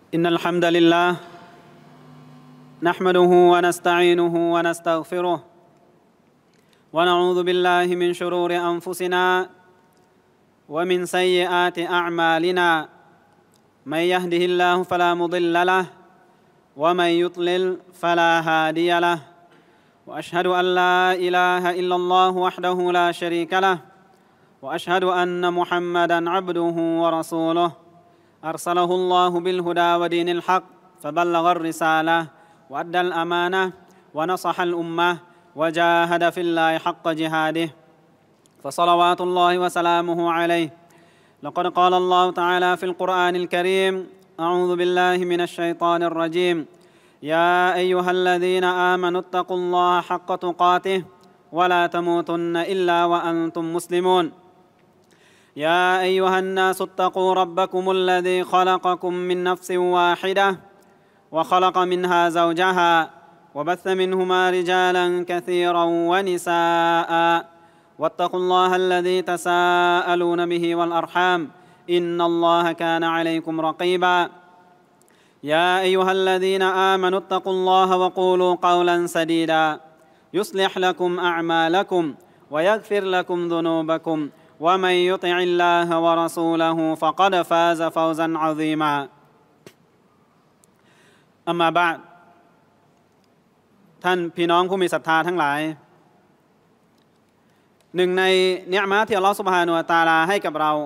إن الحمد لله نحمده ونستعينه ونستغفره ونعوذ بالله من شرور أنفسنا ومن سيئات أعمالنا من يهده الله فلا مضل له ومن يضلل فلا هادي له وأشهد أن لا إله إلا الله وحده لا شريك له وأشهد أن محمدًا عبده ورسوله أرسله الله بالهدى ودين الحق فبلغ الرسالة وأدى الأمانة ونصح الأمة وجاهد في الله حق جهاده فصلوات الله وسلامه عليه لقد قال الله تعالى في القرآن الكريم أعوذ بالله من الشيطان الرجيم يا أيها الذين آمنوا اتقوا الله حق تقاته ولا تموتن إلا وأنتم مسلمون يا أيها الناس اتقوا ربكم الذي خلقكم من نفس واحدة وخلق منها زوجها وبث منهما رجالا كثيرا ونساء واتقوا الله الذي تساءلون به والأرحام إن الله كان عليكم رقيبا يا أيها الذين آمنوا اتقوا الله وقولوا قولا سديدا يصلح لكم أعمالكم ويغفر لكم ذنوبكم ومن يطع الله ورسوله فقد فاز فوزا عظيما أما بعد ท่านพี่น้องผู้มีศรัทธาทั้งหลายหนึ่งในนิอ์มะห์ที่อัลเลาะห์ซุบฮานะฮูวะตะอาลาให้กับเรา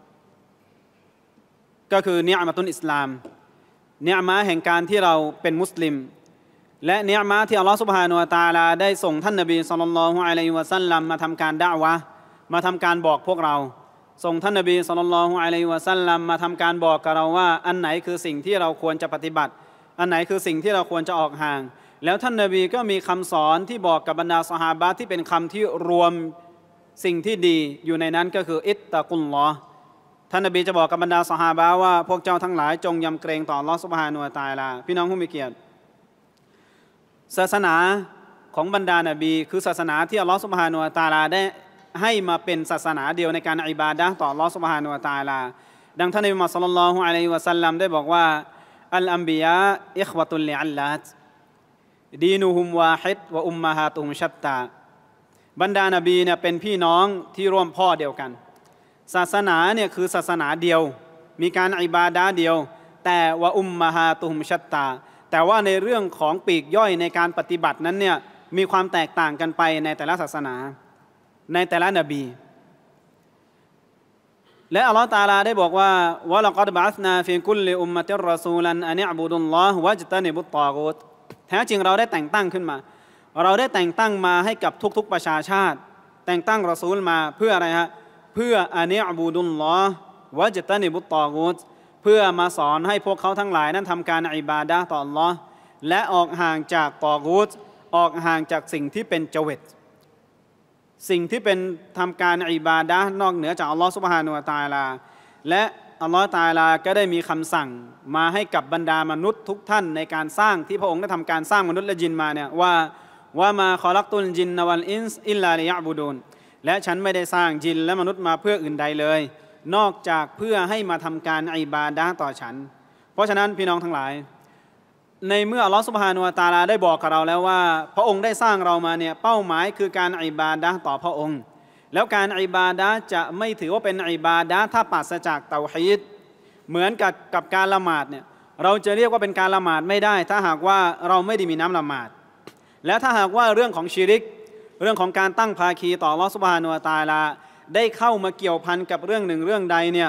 ก็คือนิอ์มะตุลอิสลามนิอ์มะห์แห่งการที่เราเป็นมุสลิมและนิอ์มะห์ที่อัลเลาะห์ซุบฮานะฮูวะตะอาลาได้ส่งท่านนบีศ็อลลัลลอฮุอะลัยฮิวะซัลลัมมาทำการดะอวะห์มาทำการบอกพวกเราส่งท่านนบีศ็อลลัลลอฮุอะลัยฮิวะซัลลัมมาทำการบอกกับเราว่าอันไหนคือสิ่งที่เราควรจะปฏิบัติอันไหนคือสิ่งที่เราควรจะออกห่างแล้วท่านนบีก็มีคำสอนที่บอกกับบรรดาซอฮาบะห์ที่เป็นคำที่รวมสิ่งที่ดีอยู่ในนั้นก็คืออิตตะกุลลอฮ์ท่านนบีจะบอกกับบรรดาซอฮาบะห์ว่าพวกเจ้าทั้งหลายจงยำเกรงต่ออัลเลาะห์ซุบฮานะฮูวะตะอาลาพี่น้องผู้มีเกียรติศาสนาของบรรดานบีคือศาสนาที่อัลเลาะห์ซุบฮานะฮูวะตะอาลาได้ให้มาเป็นศาสนาเดียวในการอิบาดะห์ต่ออัลเลาะห์ซุบฮานะฮูวะตะอาลาดังท่านนบีมุฮัมมัดศ็อลลัลลอฮุอะลัยฮิวะซัลลัมได้บอกว่าอัลอัมบิยาอิควะตุลลิอัลลาตดีนุฮุมวาฮิดวะอุมมะฮาตุฮุมชัตตาบรรดานบีเนี่ยเป็นพี่น้องที่ร่วมพ่อเดียวกันศาสนาเนี่ยคือศาสนาเดียวมีการอิบาดะห์เดียวแต่วะอุมมะฮาตุฮุมชัตตาแต่ว่าในเรื่องของปีกย่อยในการปฏิบัตินั้นเนี่ยมีความแตกต่างกันไปในแต่ละศาสนาในแต่ละนบีและอัลเลาะห์ตะอาลาได้บอกว่าวะละกัดบะอัษนาฟีกุลลิอุมมะติรรอซูลันอันอิอ์บุดุลลอฮ์วัจตะนิบุตฏอกูตแท้จริงเราได้แต่งตั้งขึ้นมาเราได้แต่งตั้งมาให้กับทุกๆประชาชาติแต่งตั้งรอซูลมาเพื่ออะไรฮะเพื่ออันอิอ์บุดุลลอฮ์วัจตะนิบุตฏอกูตเพื่อมาสอนให้พวกเขาทั้งหลายนั้นทำการอิบาดะห์ต่ออัลเลาะห์และออกห่างจากฏอกูตออกห่างจากสิ่งที่เป็นเจวิตสิ่งที่เป็นทำการอิบาดะห์นอกเหนือจากอัลลอฮฺซุบฮานะฮูวะตะอาลาและอัลลอฮฺตะอาลาก็ได้มีคำสั่งมาให้กับบรรดามนุษย์ทุกท่านในการสร้างที่พระองค์ได้ทำการสร้างมนุษย์และยินมาเนี่ยว่ามาคอลักตุลจินนวัลอินส์อิลลาลิยะบูดูนและฉันไม่ได้สร้างจินและมนุษย์มาเพื่ออื่นใดเลยนอกจากเพื่อให้มาทำการอิบาดะห์ต่อฉันเพราะฉะนั้นพี่น้องทั้งหลายในเมื่ออัลลอฮฺซุบฮานะฮูวะตะอาลาได้บอกกับเราแล้วว่าพระองค์ได้สร้างเรามาเนี่ยเป้าหมายคือการอิบาดะห์ต่อพระองค์แล้วการอิบาดะห์จะไม่ถือว่าเป็นอิบาดะห์ถ้าปราศจากเตาฮีดเหมือนกับการละหมาดเนี่ยเราจะเรียกว่าเป็นการละหมาดไม่ได้ถ้าหากว่าเราไม่ได้มีน้ำละหมาดและถ้าหากว่าเรื่องของชิริกเรื่องของการตั้งภาคีต่ออัลลอฮฺซุบฮานะฮูวะตะอาลาได้เข้ามาเกี่ยวพันกับเรื่องหนึ่งเรื่องใดเนี่ย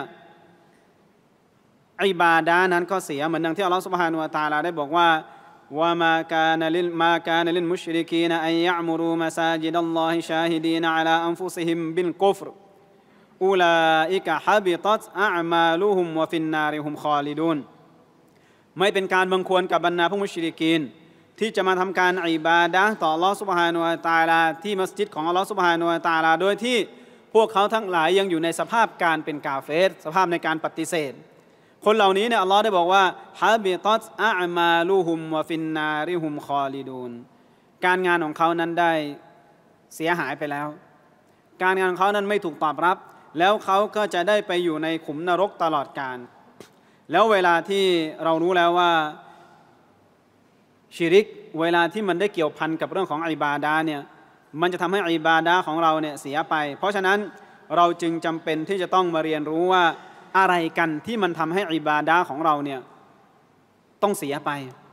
อิบาดะห์นั้นก็เสียเหมือนดังที่อัลลอฮฺซุบฮานะฮูวะตะอาลาได้บอกว่าوما كان للمشركين أن يعمروا مساجد الله شاهدين على أنفسهم بالكفر أولئك حبطت أعمالهم وفي النار هم خالدون ไม่เป็นการบังควรกับบรรดาผู้มุชริกีนที่จะมาทำการอิบาดะห์ต่ออัลเลาะห์ซุบฮานะฮูวะตะอาลาที่มัสยิดของอัลเลาะห์ซุบฮานะฮูวะตะอาลาโดยที่พวกเขาทั้งหลายยังอยู่ในสภาพการเป็นกาเฟรสภาพในการปฏิเสธคนเหล่านี้เนี่ยอัลลอฮ์ได้บอกว่าฮะบิตัตอะอ์มาลุฮุมวะฟินนาริฮุมคอลิดูนการงานของเขานั้นได้เสียหายไปแล้วการงานของเขานั้นไม่ถูกตอบรับแล้วเขาก็จะได้ไปอยู่ในขุมนรกตลอดกาลแล้วเวลาที่เรารู้แล้วว่าชิริกเวลาที่มันได้เกี่ยวพันกับเรื่องของอิบาดะห์เนี่ยมันจะทำให้อิบาดะห์ของเราเนี่ยเสียไปเพราะฉะนั้นเราจึงจำเป็นที่จะต้องมาเรียนรู้ว่าอะไรกันที่มันทำให้อิบาดะห์ของเราเนี่ยต้องเสียไป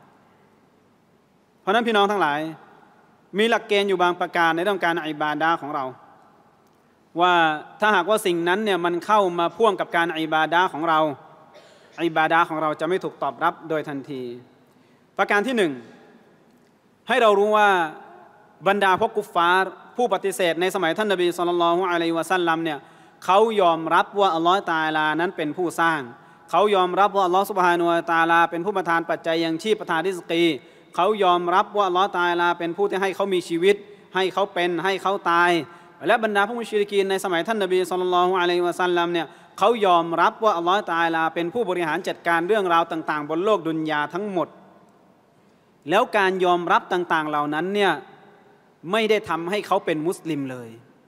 เพราะนั้นพี่น้องทั้งหลายมีหลักเกณฑ์อยู่บางประการในเรื่องการอิบาดะห์ของเราว่าถ้าหากว่าสิ่งนั้นเนี่ยมันเข้ามาพ่วงกับการอิบาดะห์ของเราอิบาดะห์ของเราจะไม่ถูกตอบรับโดยทันทีประการที่หนึ่งให้เรารู้ว่าบรรดาพวกกุฟฟาร์ผู้ปฏิเสธในสมัยท่านนบีศ็อลลัลลอฮุอะลัยฮิวะซัลลัมเนี่ยเขายอมรับว่าอัลลอฮฺตะอาลานั้นเป็นผู้สร้างเขายอมรับว่าอัลลอฮฺซุบฮานะฮูวะตะอาลาเป็นผู้ประทานปัจจัยยังชีพประทานริซกีเขายอมรับว่าอัลลอฮฺตะอาลาเป็นผู้ที่ให้เขามีชีวิตให้เขาเป็นให้เขาตายและบรรดาผู้มุชริกีนในสมัยท่านนบีศ็อลลัลลอฮุอะลัยฮิวะซัลลัมเนี่ยเขายอมรับว่าอัลลอฮฺตะอาลาเป็นผู้บริหารจัดการเรื่องราวต่างๆบนโลกดุนยาทั้งหมดแล้วการยอมรับต่างๆเหล่านั้นเนี่ยไม่ได้ทำให้เขาเป็นมุสลิมเลย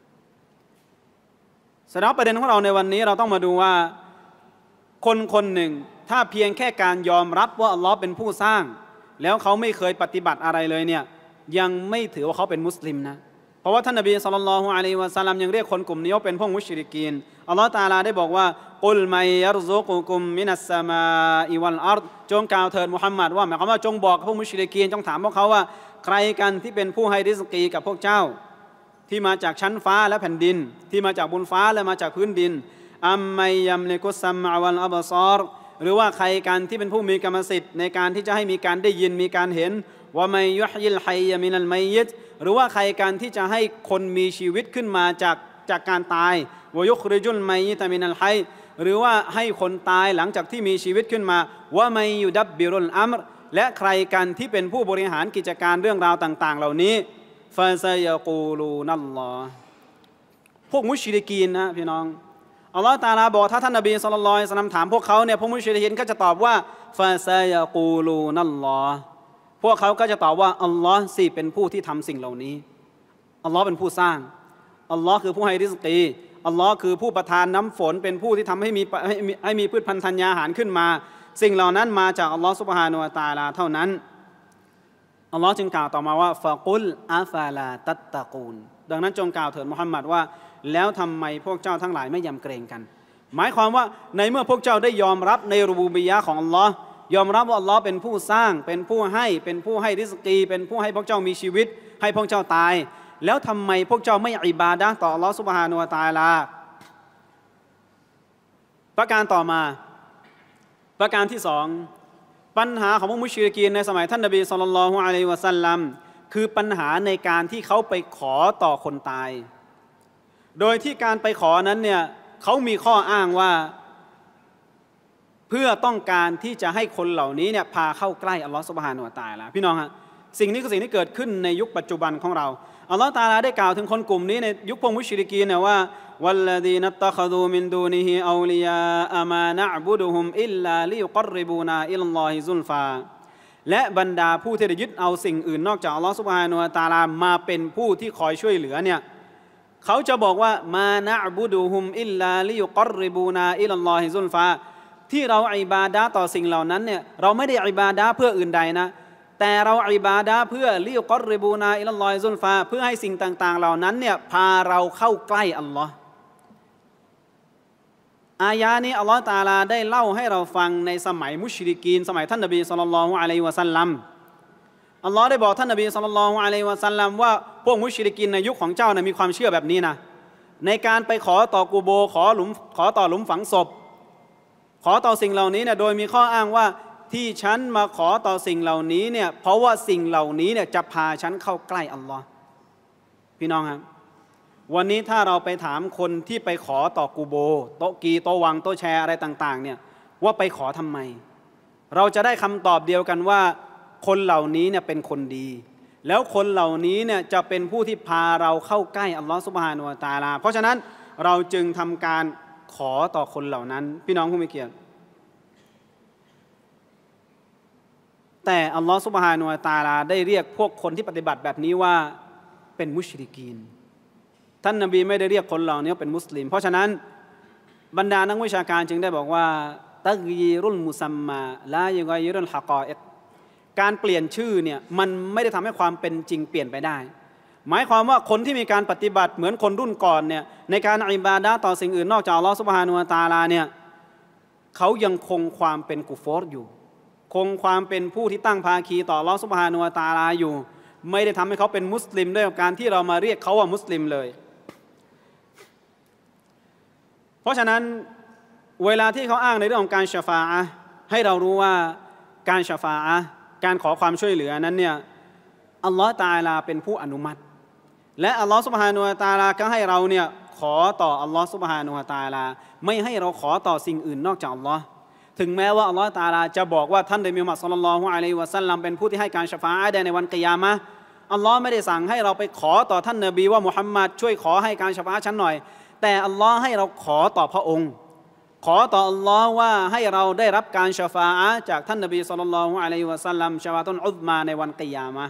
สำหรับประเด็นของเราในวันนี้เราต้องมาดูว่าคนคนหนึ่งถ้าเพียงแค่การยอมรับว่าอัลลอฮ์เป็นผู้สร้างแล้วเขาไม่เคยปฏิบัติอะไรเลยเนี่ยยังไม่ถือว่าเขาเป็นมุสลิมนะเพราะว่าท่านนบีศ็อลลัลลอฮุอะลัยฮิวะซัลลัมยังเรียกคนกลุ่มนี้ว่าเป็นพวกมุชริกีนอัลลอฮ์ตะอาลาได้บอกว่ากุลมัยยัรซุกุกุมมินัสสมาอิวัลอัรฎจงกล่าวเถิดมุฮัมมัดว่าหมายความว่าจงบอกพวกมุชริกีนจงถามพวกเขาว่าใครกันที่เป็นผู้ให้ริซกีกับพวกเจ้าที่มาจากชั้นฟ้าและแผ่นดินที่มาจากบนฟ้าและมาจากพื้นดินอัมมัยยัมลิกุสซัมอะวัลอับศารหรือว่าใครกันที่เป็นผู้มีกรรมสิทธิ์ในการที่จะให้มีการได้ยินมีการเห็นว่ามัยยุฮยิลฮัยมินัลมัยยิตหรือว่าใครกันที่จะให้คนมีชีวิตขึ้นมาจากการตายวะยุคริจุลมัยยิตมินัลฮัยหรือว่าให้คนตายหลังจากที่มีชีวิตขึ้นมาว่ามัยยุดับบิรุลอัมรและใครกันที่เป็นผู้บริหารกิจการเรื่องราวต่างๆเหล่านี้ฟาซายกูลูนัลลอฮ์พวกมุชริกีนนะพี่น้องอัลลอฮฺตะอาลาบอกถ้าท่านนบีศ็อลลัลลอฮุอะลัยฮิวะซัลลัมถามพวกเขาเนี่ยพวกมุชริกีนก็จะตอบว่าฟาซายกูลูนัลลอฮ์พวกเขาก็จะตอบว่าอัลลอฮ์สิเป็นผู้ที่ทำสิ่งเหล่านี้อัลลอฮ์เป็นผู้สร้างอัลลอฮ์คือผู้ให้ริซกีอัลลอฮ์คือผู้ประทานน้ำฝนเป็นผู้ที่ทำให้มีพืชพันธุ์ธัญญาหารขึ้นมาสิ่งเหล่านั้นมาจากอัลลอฮ์ซุบฮานะฮูวะตะอาลาเท่านั้นอัลลอฮ์จึงกล่าวต่อมาว่าฟะกุลอาฟาลาตัตตะกูนดังนั้นจงกล่าวเถิดมุฮัมมัดว่าแล้วทำไมพวกเจ้าทั้งหลายไม่ยำเกรงกันหมายความว่าในเมื่อพวกเจ้าได้ยอมรับในรุบูบิยะห์ของอัลลอฮ์ยอมรับว่าอัลลอฮ์เป็นผู้สร้างเป็นผู้ให้ริซกีเป็นผู้ให้พวกเจ้ามีชีวิตให้พวกเจ้าตายแล้วทำไมพวกเจ้าไม่อิบาดะห์ต่ออัลลอฮ์ซุบฮานะฮูวะตะอาลาประการต่อมาประการที่สองปัญหาของพวกมุชริกีนในสมัยท่านนบีศ็อลลัลลอฮุอะลัยฮิวะซัลลัมคือปัญหาในการที่เขาไปขอต่อคนตายโดยที่การไปขอนั้นเนี่ยเขามีข้ออ้างว่าเพื่อต้องการที่จะให้คนเหล่านี้เนี่ยพาเข้าใกล้อัลลอฮฺซุบฮานะฮูวะตะอาลาพี่น้องฮะสิ่งนี้คือสิ่งที่เกิดขึ้นในยุคปัจจุบันของเราอัลลอฮฺตะอาลาได้กล่าวถึงคนกลุ่มนี้ในยุคพวกมุชริกีนเนี่ยว่าوالذين اتخذوا من دونه أولياء ما نعبدهم إلا ليقربونا إلى الله زلفى และบรรดาผู้ที่ได้ยึดเอาสิ่งอื่นนอกจากอัลลอฮฺซุบฮานะฮูวะตะอาลามาเป็นผู้ที่คอยช่วยเหลือเนี่ยเขาจะบอกว่ามานะอ์บุดุฮุมอิลลาลิยุกรริบูนาอิลลอฮิซุลฟาที่เราอิบาดะห์ต่อสิ่งเหล่านั้นเนี่ยเราไม่ได้อิบาดะห์เพื่ออื่นใดนะแต่เราอิบาดะห์เพื่อลิยุกรริบูนาอิลลอฮิซุลฟาเพื่อให้สิ่งต่างๆเหล่านั้นเนี่ยพาเราเข้าใกล้อัลลอฮ์อายะนี้อัลลอฮฺตะอาลาได้เล่าให้เราฟังในสมัยมุชริกีนสมัยท่านนบีศ็อลลัลลอฮุอะลัยฮิวะซัลลัมอัลลอฮ์ได้บอกท่านนบีศ็อลลัลลอฮุอะลัยฮิวะซัลลัมว่าพวกมุชริกีนในยุคของเจ้ามีความเชื่อแบบนี้นะในการไปขอต่อกูโบขอต่อหลุมฝังศพขอต่อสิ่งเหล่านี้เนี่ยโดยมีข้ออ้างว่าที่ฉันมาขอต่อสิ่งเหล่านี้เนี่ยเพราะว่าสิ่งเหล่านี้เนี่ยจะพาฉันเข้าใกล้อัลลอฮ์พี่น้องครับวันนี้ถ้าเราไปถามคนที่ไปขอต่อกูโบโตกีโตวังโตแชร์อะไรต่างๆเนี่ยว่าไปขอทำไมเราจะได้คำตอบเดียวกันว่าคนเหล่านี้เนี่ยเป็นคนดีแล้วคนเหล่านี้เนี่ยจะเป็นผู้ที่พาเราเข้าใกล้อัลลอฮฺซุบฮานะฮูวะตะอาลาเพราะฉะนั้นเราจึงทำการขอต่อคนเหล่านั้นพี่น้องผู้มีเกียรติแต่อัลลอฮฺซุบฮานะฮูวะตะอาลาได้เรียกพวกคนที่ปฏิบัติแบบนี้ว่าเป็นมุชริกีนท่านนบีไม่ได้เรียกคนเหล่านี้เป็นมุสลิมเพราะฉะนั้นบรรดานักวิชาการจึงได้บอกว่าตักยีรุลมุซัมมาลายุกยิรุลฮะกออิกการเปลี่ยนชื่อเนี่ยมันไม่ได้ทำให้ความเป็นจริงเปลี่ยนไปได้หมายความว่าคนที่มีการปฏิบัติเหมือนคนรุ่นก่อนเนี่ยในการอิบาดะห์ต่อสิ่งอื่นนอกจากอัลลอฮฺซุบฮานะฮูวะตะอาลาเนี่ยเขายังคงความเป็นกุฟรอยู่คงความเป็นผู้ที่ตั้งภาคีต่ออัลลอฮฺซุบฮานะฮูวะตะอาลาอยู่ไม่ได้ทำให้เขาเป็นมุสลิมด้วยการที่เรามาเรียกเขาว่ามุสลิมเลยเพราะฉะนั้นเวลาที่เขาอ้างในเรื่องของการชะฟาอะห์ให้เรารู้ว่าการชะฟาอะห์การขอความช่วยเหลือนั้นเนี่ยอัลลอฮฺตะอาลาเป็นผู้อนุมัติและอัลลอฮฺซุบฮานะฮูวะตะอาลาก็ให้เราเนี่ยขอต่ออัลลอฮฺซุบฮานะฮูวะตะอาลาไม่ให้เราขอต่อสิ่งอื่นนอกจากอัลลอฮ์ถึงแม้ว่าอัลลอฮฺตะอาลาจะบอกว่าท่านนบีมุฮัมมัดศ็อลลัลลอฮุอะลัยฮิวะซัลลัมเป็นผู้ที่ให้การชะฟาอะห์ได้ในวันกิยามะห์อัลลอฮ์ไม่ได้สั่งให้เราไปขอต่อท่านนบีว่ามุฮัมมัดช่วยขอให้การชะฟาอะห์ฉันหน่อยแต่อัลลอฮ์ให้เราขอต่อพระองค์ขอต่ออัลลอฮ์ว่าให้เราได้รับการชะฟาอะห์จากท่านนบีศ็อลลัลลอฮุอะลัยฮิวะซัลลัมชะฟาอะตุนอุซมาในวันกิยามะห์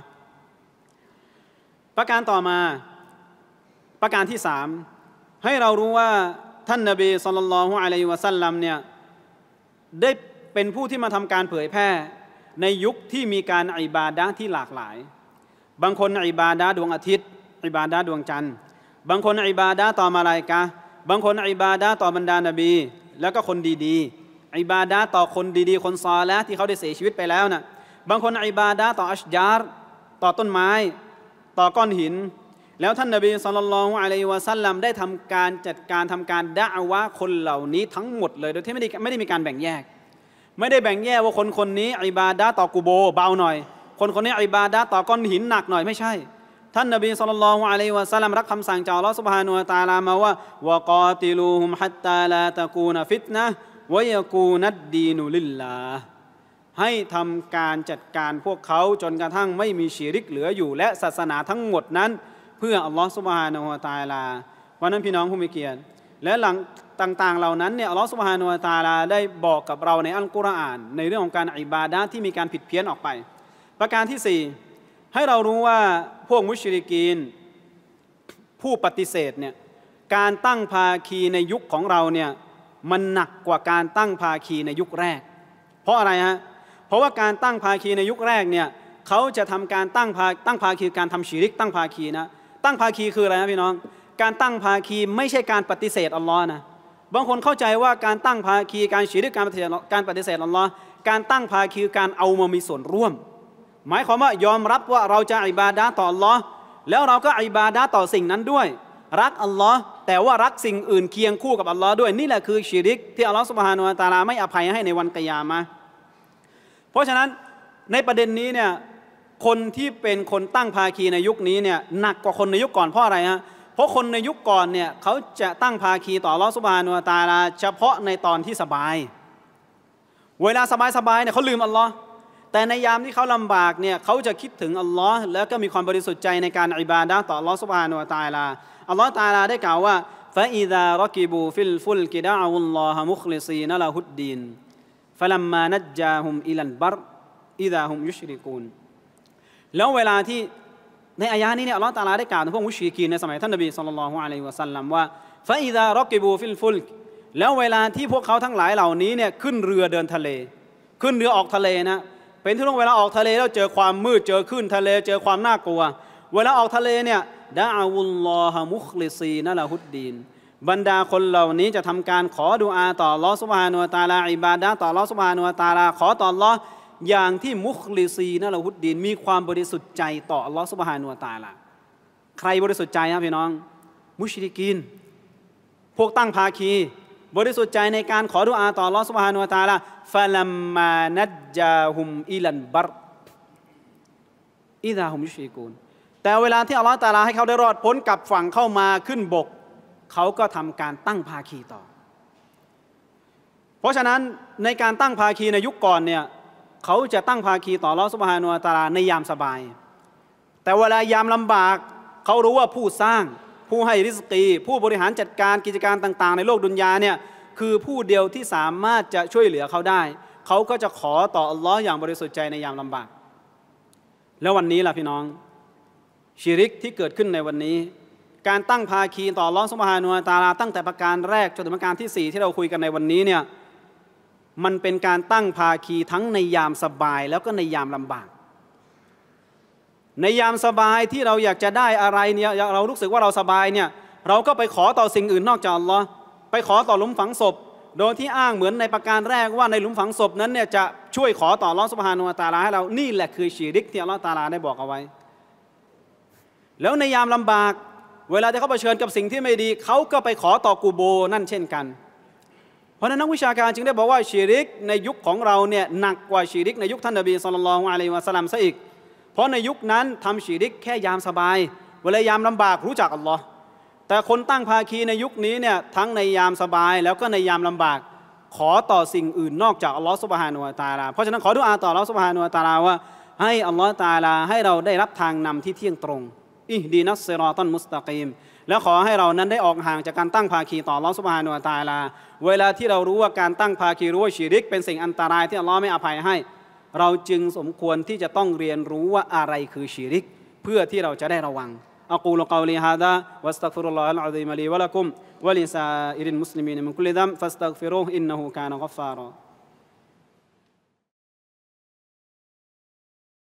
ประการต่อมาประการที่3ให้เรารู้ว่าท่านนบีศ็อลลัลลอฮุอะลัยฮิวะซัลลัมเนี่ยได้เป็นผู้ที่มาทำการเผยแพร่ในยุคที่มีการอิบาดะห์ที่หลากหลายบางคนอิบาดะห์ดวงอาทิตย์อิบาดะห์ดวงจันทร์บางคนอิบาดะห์ต่อมลาอิกะฮ์บางคนอิบาดะห์ต่อบรรดานบีแล้วก็คนดีๆอิบาดะห์ต่อคนดีๆคนซอลิห์ที่เขาได้เสียชีวิตไปแล้วนะบางคนอิบาดะห์ต่ออัชญาร์ต่อต้นไม้ต่อก้อนหินแล้วท่านนบีศ็อลลัลลอฮุอะลัยฮิวะซัลลัมได้ทำการจัดการทำการดะอ์วะห์คนเหล่านี้ทั้งหมดเลยโดยที่ไม่ได้มีการแบ่งแยกไม่ได้แบ่งแยกว่าคนนี้อิบาดะห์ต่อกุโบร์เบาหน่อยคนนี้อิบาดะห์ต่อก้อนหินหนักหน่อยไม่ใช่ท่านนบีศ็อลลัลลอฮุอะลัยฮิวะซัลลัมรับคำสั่งจากอัลเลาะห์ซุบฮานะฮูวะตะอาลามาว่าวะกาติลูฮุมฮัตตาลาตะกูนฟิตนะห์วะยะกูนัดดีนุลิลลาห์ให้ทำการจัดการพวกเขาจนกระทั่งไม่มีชิริกเหลืออยู่และศาสนาทั้งหมดนั้นเพื่ออัลลอฮฺซุบฮานะฮูวะตะอาลาวันนั้นพี่น้องผู้มีเกียรติและหลังต่างๆเหล่านั้นเนี่ยอัลลอฮฺซุบฮานะฮูวะตะอาลาได้บอกกับเราในอัลกุรอานในเรื่องของการอิบาดะห์ที่มีการผิดเพี้ยนออกไปประการที่4ให้เรารู้ว่าพวกมุชริกีนผู้ปฏิเสธเนี่ยการตั้งภาคีในยุคของเราเนี่ยมันหนักกว่าการตั้งภาคีในยุคแรกเพราะอะไรฮะเพราะว่าการตั้งภาคีในยุคแรกเนี่ยเขาจะทำการตั้งภาคีการทำชิริกตั้งภาคีนะตั้งภาคีคืออะไรนะพี่น้องการตั้งภาคีไม่ใช่การปฏิเสธอัลลอฮ์นะบางคนเข้าใจว่าการตั้งภาคีการชิริกการปฏิเสธอัลลอฮ์การตั้งภาคีการเอามามีส่วนร่วมหมายความว่ายอมรับว่าเราจะอิบาดะห์ต่ออัลลอฮ์แล้วเราก็อิบาดะห์ต่อสิ่งนั้นด้วยรักอัลลอฮ์แต่ว่ารักสิ่งอื่นเคียงคู่กับอัลลอฮ์ด้วยนี่แหละคือชิริกที่อัลลอฮ์ซุบฮานะฮูวะตะอาลาไม่อภัยให้ในวันกิยามะห์เพราะฉะนั้นในประเด็นนี้เนี่ยคนที่เป็นคนตั้งภาคีในยุคนี้เนี่ยหนักกว่าคนในยุคก่อนเพราะอะไรฮะเพราะคนในยุคก่อนเนี่ยเขาจะตั้งภาคีต่ออัลลอฮฺซุบฮานะฮูวะตะอาลาเฉพาะในตอนที่สบายเวลาสบายเนี่ยเขาลืมอัลลอฮ์แต่ในยามที่เขาลำบากเนี่ยเขาจะคิดถึงอัลลอฮ์แล้วก็มีความบริสุทธิ์ใจในการอิบาดะห์ต่ออัลลอฮฺซุบฮานะฮูวะตะอาลาอัลลอฮฺตะอาลาได้กล่าวว่าฟะอิซารอกิบูฟิลฟุลกิดะอุลลอฮะมุคลิซีนละฮุดดีนฟะลัมมานัจญาฮุมอิลัลบัรอิซาฮุมยุชริกูนแล้วเวลาที่ในอายะนี้เนี่ยอัลลอฮฺตะอาลาได้กล่าวถึงพวกมุชริกีนในสมัยท่านนบีศ็อลลัลลอฮุอะลัยฮิวะซัลลัมว่าฟะอิซารอกิบูฟิลฟุลแล้วเวลาที่พวกเขาทั้งหลายเหล่านี้เนี่ยขึ้นเรือเดินทะเลขึ้นเรือออกทะเลนะเป็นที่เวลาออกทะเลแล้วเจอความมืดเจอคลื่นทะเลเจอความน่ากลัวเวลาออกทะเลเนี่ยดะอาวุลลอฮะมุคลิซีนะละฮุดดีนบรรดาคนเหล่านี้จะทำการขอดุอาต่ออัลเลาะห์ซุบฮานะฮูวะตะอาลาอิบาดะห์ต่ออัลเลาะห์ซุบฮานะฮูวะตะอาลาขอต่ออัลเลาะห์อย่างที่มุคลิซีนะละฮุดดีนมีความบริสุทธิ์ใจต่ออัลเลาะห์ซุบฮานะฮูวะตะอาลาใครบริสุทธิ์ใจครับพี่น้องมุชริกีนพวกตั้งภาคีบริสุทธิ์ใจในการขอดุอาต่ออัลเลาะห์ซุบฮานะฮูวะตะอาลาฟะลัมมานัจญาฮุมอิลัลบัรอิซาฮุมยุชริกูนแต่เวลาที่อัลเลาะห์ตะอาลาให้เขาได้รอดพ้นกับฝั่งเข้ามาขึ้นบกเขาก็ทำการตั้งภาคีต่อเพราะฉะนั้นในการตั้งภาคีในยุคก่อนเนี่ยเขาจะตั้งภาคีต่ออัลเลาะห์ซุบฮานะฮูวะตะอาลาในยามสบายแต่เวลายามลำบากเขารู้ว่าผู้สร้างผู้ให้ริสกีผู้บริหารจัดการกิจการต่างๆในโลกดุนยาเนี่ยคือผู้เดียวที่สามารถจะช่วยเหลือเขาได้เขาก็จะขอต่ออัลลอฮ์อย่างบริสุทธิ์ใจในยามลำบากแล้ววันนี้ล่ะพี่น้องชิริกที่เกิดขึ้นในวันนี้การตั้งภาคีต่ออัลลอฮ์ซุบฮานะฮูวะตะอาลาตั้งแต่ประการแรกจนถึงประการที่4ที่เราคุยกันในวันนี้เนี่ยมันเป็นการตั้งภาคีทั้งในยามสบายแล้วก็ในยามลำบากในยามสบายที่เราอยากจะได้อะไรเนี่ยเรารู้สึกว่าเราสบายเนี่ยเราก็ไปขอต่อสิ่งอื่นนอกจากอัลลอฮ์ไปขอต่อหลุมฝังศพโดยที่อ้างเหมือนในประการแรกว่าในหลุมฝังศพนั้นเนี่ยจะช่วยขอต่ออัลลอฮ์ซุบฮานะฮูวะตะอาลาให้เรานี่แหละคือชิริกที่อัลลอฮ์ตะอาลาได้บอกเอาไว้แล้วในยามลำบากเวลาที่เขาเผชิญกับสิ่งที่ไม่ดีเขาก็ไปขอต่อกูโบนั่นเช่นกันเพราะนั้นนักวิชาการจึงได้บอกว่าชิริกในยุคของเราเนี่ยหนักกว่าชิริกในยุคท่านนบีศ็อลลัลลอฮุอะลัยฮิวะซัลลัมซะอีกเพราะในยุคนั้นทำชิริกแค่ยามสบายเวลายามลำบากรู้จักอัลลอฮ์แต่คนตั้งภาคีในยุคนี้เนี่ยทั้งในยามสบายแล้วก็ในยามลำบากขอต่อสิ่งอื่นนอกจากอัลลอฮ์ซุบฮานะฮูวะตะอาลาเพราะฉะนั้นขอดุอาต่ออัลลอฮ์ซุบฮานะฮูวะตะอาลาว่าให้อัลลอฮ์ตะอาลาให้เราได้รับทางนำที่เที่ยงตรงอิฮดีนัสซิรอตัลมุสตะกีมแล้วขอให้เรานั้นได้ออกห่างจากการตั้งภาคีต่ออัลลอฮ์ซุบฮานะฮูวะตะอาลาเวลาที่เรารู้ว่าการตั้งภาคีรู้ว่าชิริกเป็นสิ่งอันตรายที่อัลลอฮ์ไม่อภัยให้เราจึงสมควรที่จะต้องเรียนรู้ว่าอะไรคือชิริกเพื่อที่เราจะได้ระวังอะกูลุกอลีฮาซาวัสตัฆฟิรุลลอฮอัลอะซีมลีวะละกุมวะลิซาอิริลมุสลิมีนมินคุลิซัมฟัสตัฆฟิรูฮ์อินนะฮูกานะฆอฟฟารา